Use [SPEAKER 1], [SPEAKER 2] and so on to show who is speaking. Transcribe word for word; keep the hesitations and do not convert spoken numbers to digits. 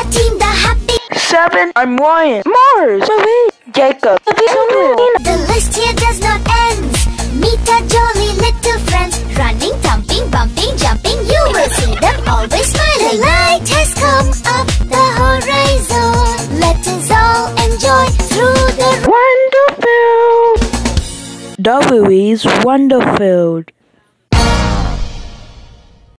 [SPEAKER 1] our team, the happy.
[SPEAKER 2] Seven. I'm Ryan. Mars. Jacob.
[SPEAKER 1] The list here does not end. Meet our jolly little friends, running, thumping, bumping, jumping. You will see them always smiling. The light has come up the horizon. Let us all enjoy through the
[SPEAKER 2] Wonderfilled. The Ruizs Wonderfilled.